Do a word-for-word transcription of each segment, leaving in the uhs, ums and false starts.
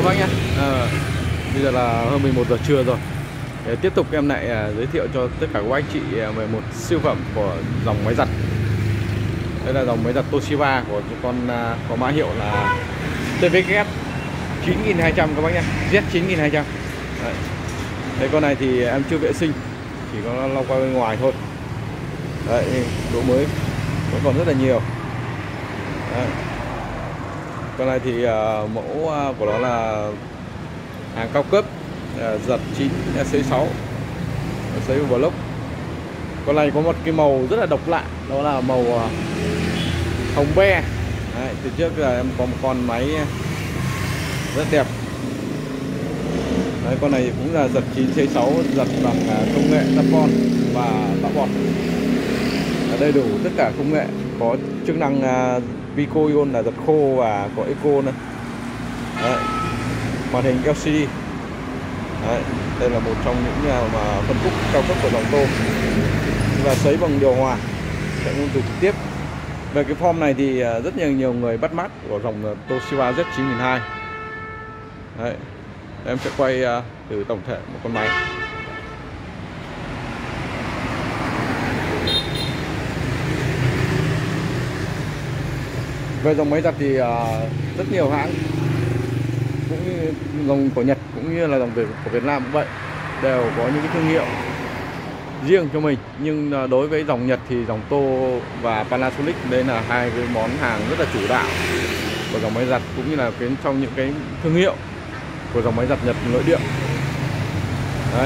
các bác nhé. à, Bây giờ là hơn mười một giờ trưa rồi. Để tiếp tục em lại à, giới thiệu cho tất cả các anh chị về một siêu phẩm của dòng máy giặt. Đây là dòng máy giặt Toshiba của con à, có mã hiệu là T V K chín nghìn hai trăm các bác nhé, Z chín nghìn hai trăm. Đấy. Đây, con này thì em chưa vệ sinh, chỉ có lau qua bên ngoài thôi. Đấy, độ mới vẫn còn rất là nhiều. Đấy. Con này thì uh, mẫu uh, của nó là hàng cao cấp, uh, giật chín C sáu, sấy block. Con này có một cái màu rất là độc lạ, đó là màu uh, hồng be. Đấy, từ trước là em có một con máy rất đẹp. Đấy, con này cũng là giật chín C sáu, giật bằng uh, công nghệ carbon và tạo bọt. Ở đây đủ tất cả công nghệ, có chức năng uh, Pico Ion là giật khô và có Eco nữa. Đấy. Màn hình L C D. Đấy. Đây là một trong những nhà mà phân khúc cao cấp của dòng Tô, và sấy bằng điều hòa, sẽ ngôn từ trực tiếp. Về cái form này thì rất nhiều nhiều người bắt mắt của dòng Toshiba Z chín nghìn hai trăm. Đấy. Em sẽ quay từ tổng thể một con máy. Về dòng máy giặt thì uh, rất nhiều hãng, cũng như dòng của Nhật cũng như là dòng của Việt Nam cũng vậy, đều có những cái thương hiệu riêng cho mình. Nhưng uh, đối với dòng Nhật thì dòng Tô và Panasonic, đây là hai cái món hàng rất là chủ đạo của dòng máy giặt, cũng như là cái trong những cái thương hiệu của dòng máy giặt Nhật nội địa. Đấy.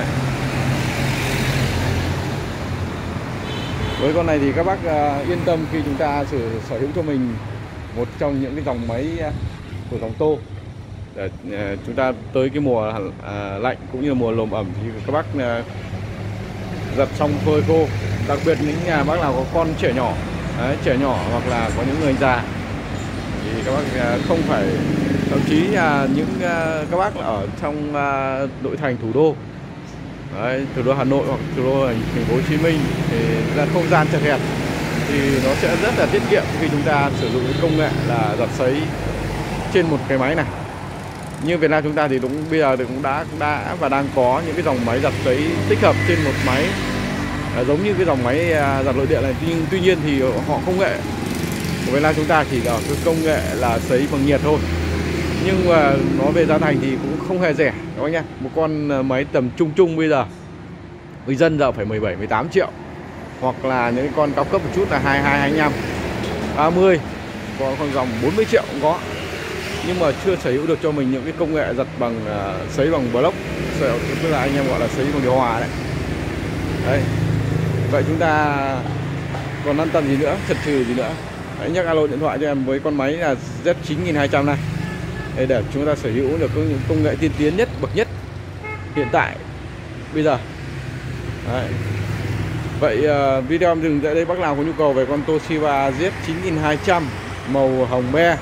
Với con này thì các bác uh, yên tâm khi chúng ta sử sở hữu cho mình một trong những cái dòng máy của dòng Tô. Để uh, chúng ta tới cái mùa uh, lạnh cũng như là mùa nồm ẩm thì các bác uh, giặt xong phơi khô. Đặc biệt những nhà bác nào có con trẻ nhỏ, đấy, trẻ nhỏ hoặc là có những người già thì các bác uh, không phải, thậm chí là những uh, các bác ở trong uh, nội thành thủ đô, đấy, thủ đô Hà Nội hoặc thủ đô thành phố Hồ Chí Minh thì là không gian chật hẹp, thì nó sẽ rất là tiết kiệm khi chúng ta sử dụng cái công nghệ là giặt sấy trên một cái máy này. Như Việt Nam chúng ta thì đúng bây giờ thì cũng đã đã và đang có những cái dòng máy giặt sấy tích hợp trên một máy, à, giống như cái dòng máy giặt nội địa này. Nhưng tuy nhiên thì họ công nghệ của Việt Nam chúng ta chỉ là cái công nghệ là sấy bằng nhiệt thôi, nhưng mà nó về giá thành thì cũng không hề rẻ các bác nhá. Một con máy tầm trung trung bây giờ người dân giờ phải mười bảy mười tám triệu, hoặc là những con cao cấp một chút là hai mươi hai, hai mươi lăm, ba mươi, có con dòng bốn mươi triệu cũng có. Nhưng mà chưa sở hữu được cho mình những cái công nghệ giặt bằng uh, sấy bằng block, tức là anh em gọi là sấy bằng điều hòa đấy. Đấy. Vậy chúng ta còn lăn tăn gì nữa, chần chừ gì nữa, hãy nhắc alo điện thoại cho em với con máy là Z chín nghìn hai trăm này, để, để chúng ta sở hữu được những công nghệ tiên tiến nhất, bậc nhất hiện tại bây giờ. Đấy. Vậy uh, video em dừng tại đây. Bác nào có nhu cầu về con Toshiba Z chín nghìn hai trăm màu hồng be,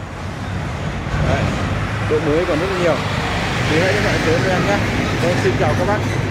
đấy, độ mới còn rất là nhiều, thì hãy điện thoại tới em nhé. Tôi xin chào các bác.